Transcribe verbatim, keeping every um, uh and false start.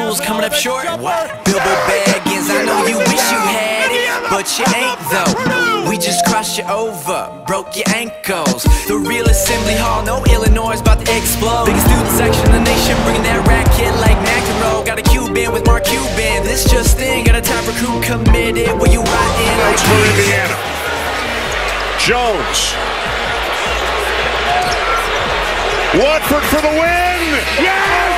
Bulls coming up short. What? Bilbo Baggins, I know you wish you had it, but you ain't though. We just crossed you over, broke your ankles. The real Assembly Hall, no Illinois is about to explode. Biggest student section in the nation, bringing that racket like McEnroe. Got a Cuban with Mark Cuban, this just in. Got a top recruit committed, where you riding like for Indiana. Jones. Watford for the win! Yeah!